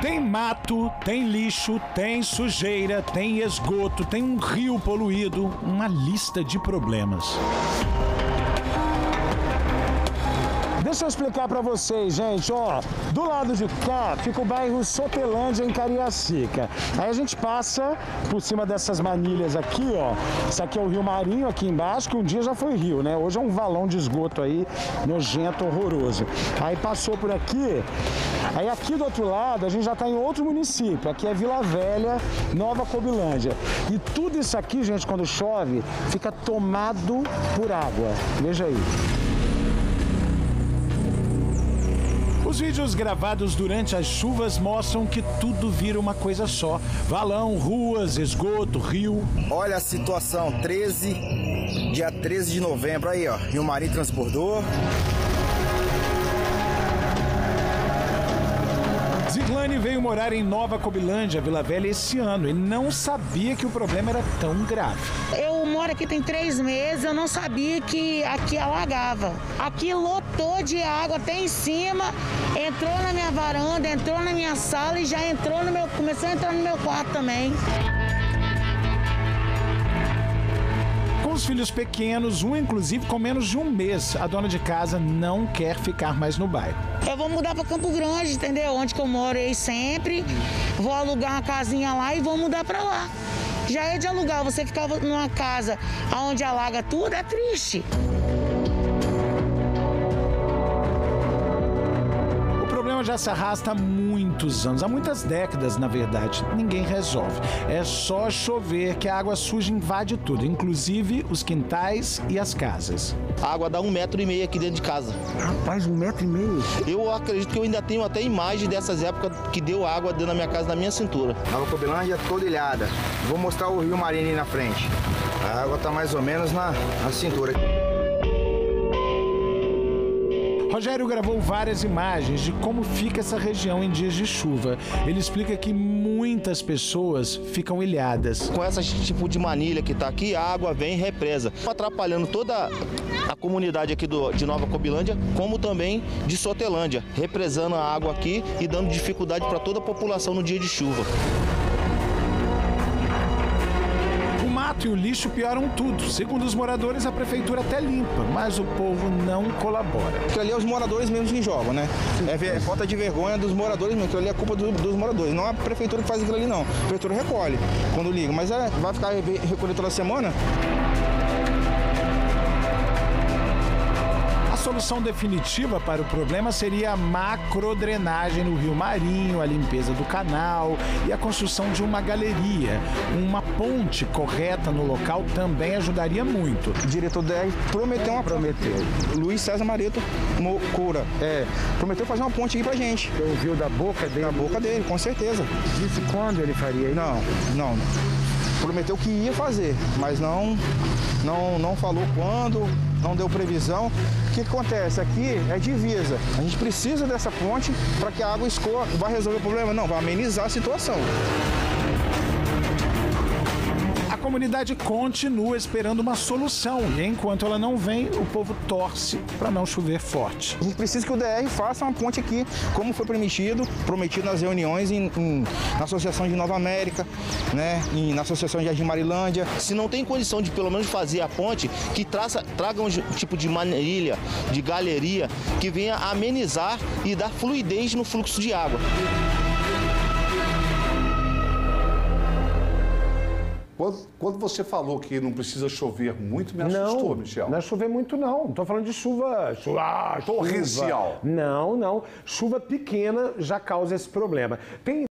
Tem mato, tem lixo, tem sujeira, tem esgoto, tem um rio poluído, uma lista de problemas. Deixa eu explicar pra vocês, gente, ó. Do lado de cá fica o bairro Sotelândia, em Cariacica. Aí a gente passa por cima dessas manilhas aqui, ó. Isso aqui é o Rio Marinho, aqui embaixo, que um dia já foi rio, né? Hoje é um valão de esgoto aí, nojento, horroroso. Aí passou por aqui. Aí aqui do outro lado a gente já tá em outro município. Aqui é Vila Velha, Nova Cobilândia. E tudo isso aqui, gente, quando chove, fica tomado por água. Veja aí. Os vídeos gravados durante as chuvas mostram que tudo vira uma coisa só. Valão, ruas, esgoto, rio. Olha a situação, dia 13 de novembro, aí ó, Rio Marinho transbordou. Ziglane veio morar em Nova Cobilândia, Vila Velha, esse ano e não sabia que o problema era tão grave. Eu moro aqui tem 3 meses, eu não sabia que aqui alagava. Aqui lotou de água até em cima, entrou na minha varanda, entrou na minha sala e já entrou no meu, começou a entrar no meu quarto também. Com os filhos pequenos, um inclusive com menos de um mês, a dona de casa não quer ficar mais no bairro. Eu vou mudar para Campo Grande, entendeu? Onde que eu moro aí sempre. Vou alugar uma casinha lá e vou mudar para lá. Já é de alugar, você ficar numa casa onde alaga tudo, é triste. O problema já se arrasta há muitos anos, há muitas décadas, na verdade. Ninguém resolve. É só chover que a água suja invade tudo, inclusive os quintais e as casas. A água dá 1,5 metro aqui dentro de casa. Rapaz, 1,5 metro? Eu acredito que eu ainda tenho até imagem dessas épocas que deu água dentro da minha casa, na minha cintura. Nova Cobilândia toda ilhada. Vou mostrar o Rio Marinho ali na frente. A água tá mais ou menos na cintura. Rogério gravou várias imagens de como fica essa região em dias de chuva. Ele explica que muitas pessoas ficam ilhadas. Com esse tipo de manilha que está aqui, a água vem e represa, atrapalhando toda a comunidade aqui de Nova Cobilândia, como também de Sotelândia, represando a água aqui e dando dificuldade para toda a população no dia de chuva. O mato e o lixo pioram tudo. Segundo os moradores, a prefeitura até limpa, mas o povo não colabora. Porque ali é os moradores mesmo que jogam, né? É falta de vergonha dos moradores mesmo, que ali é culpa dos moradores. Não é a prefeitura que faz aquilo ali, não. A prefeitura recolhe quando liga, mas vai ficar recolhendo toda semana? A solução definitiva para o problema seria a macrodrenagem no Rio Marinho, a limpeza do canal e a construção de uma galeria. Uma ponte correta no local também ajudaria muito. O diretor do DR prometeu Luiz César Mareto Moura. Prometeu fazer uma ponte aqui pra gente. Você ouviu da boca dele? Da boca dele, com certeza. Disse quando ele faria isso? Não. Prometeu que ia fazer, mas não falou quando, não deu previsão. O que acontece? Aqui é divisa. A gente precisa dessa ponte para que a água escoa. Vai resolver o problema? Não, vai amenizar a situação. A comunidade continua esperando uma solução e enquanto ela não vem, o povo torce para não chover forte. A gente precisa que o DR faça uma ponte aqui, como foi prometido nas reuniões na Associação de Nova América, né, na Associação de Jardim Marilândia. Se não tem condição de pelo menos fazer a ponte, que traga um tipo de manilha, de galeria, que venha amenizar e dar fluidez no fluxo de água. Quando você falou que não precisa chover muito, me assustou, Michel. Não é chover muito, não. Não estou falando de chuva torrencial. Não. Chuva pequena já causa esse problema.